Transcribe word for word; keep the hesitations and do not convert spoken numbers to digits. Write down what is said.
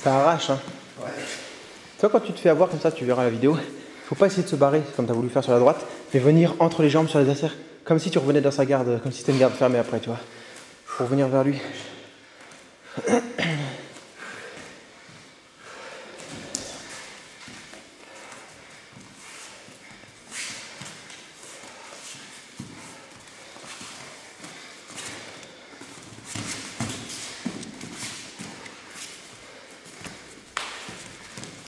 Ça arrache, hein. Ouais. Toi, quand tu te fais avoir comme ça, tu verras la vidéo, faut pas essayer de se barrer comme tu as voulu faire sur la droite, mais venir entre les jambes sur les adversaires, comme si tu revenais dans sa garde, comme si c'était une garde fermée après, tu vois, pour venir vers lui.